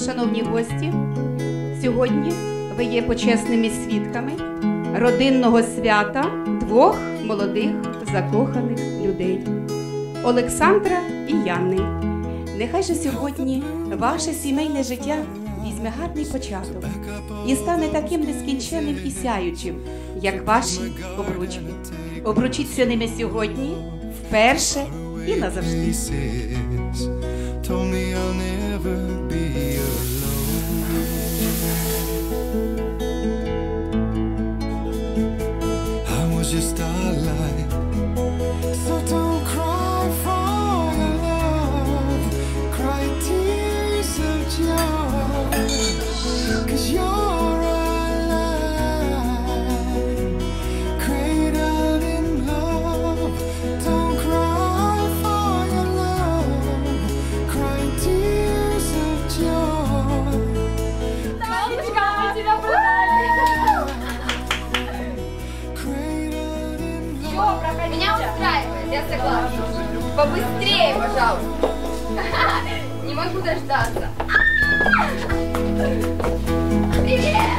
Шановні гості, сьогодні ви є почесними свідками родинного свята двох молодих закоханих людей – Олександра і Яни. Нехай же сьогодні ваше сімейне життя візьме гарний початок і стане таким нескінченним і сяючим, як ваші обручки. Обручіться ними сьогодні, вперше і назавжди. Just a lie, so don't cry for your love, cry tears of joy, 'cause you're alive, cradled in love. Don't cry for your love, cry tears of joy. Меня устраивает, я согласна. Побыстрее, пожалуйста. Не могу дождаться. Привет!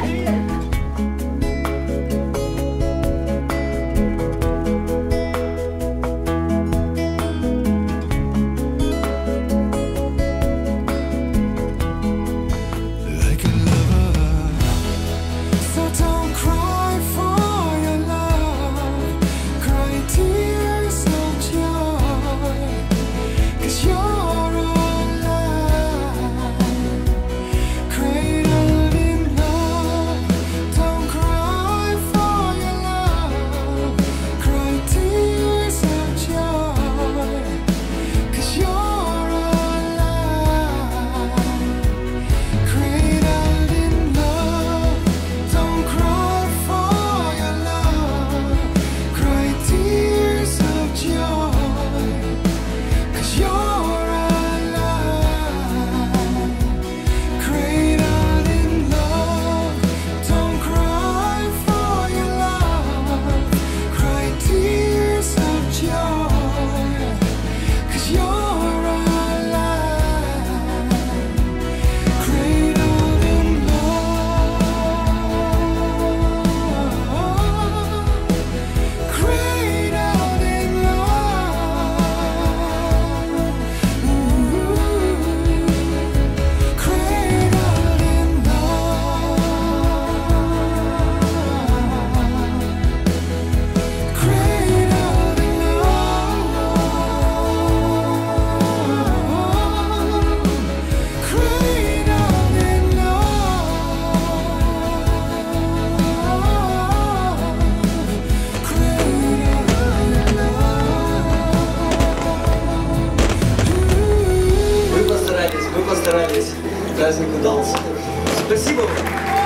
Вы постарались, праздник удался. Спасибо вам.